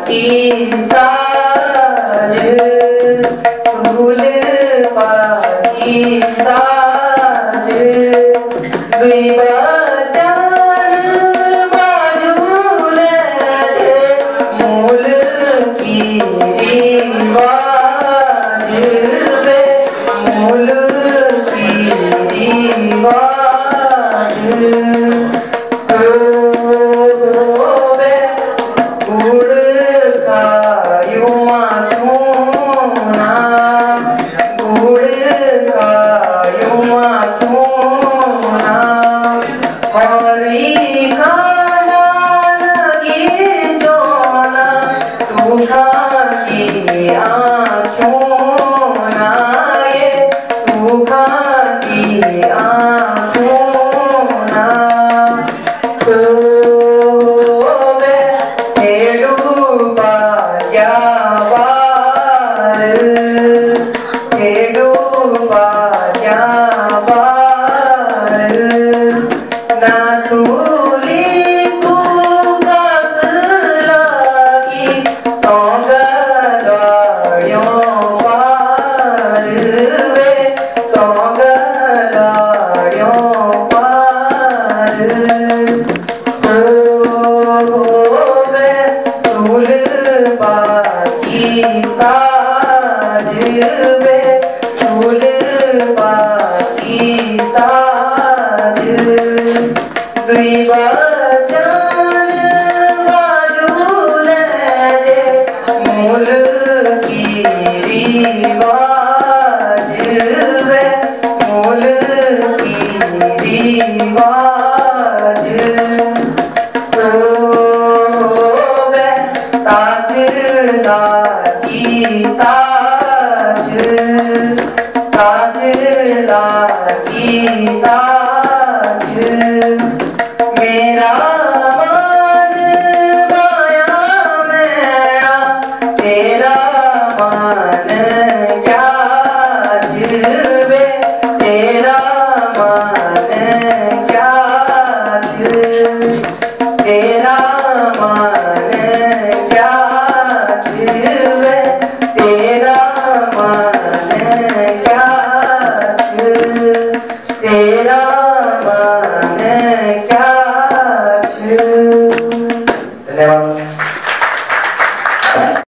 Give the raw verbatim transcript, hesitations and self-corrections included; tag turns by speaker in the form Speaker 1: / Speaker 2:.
Speaker 1: की साज फूल पाती साज दुई बचन बाजुल मूल की रिवाज बे मूल की रिवाज साज बे फूल पाती साज दुई बचन बाजुल मूल की रिवाज बे मूल की रिवाज ताज लागी ताज ताज लागी ताज मेरा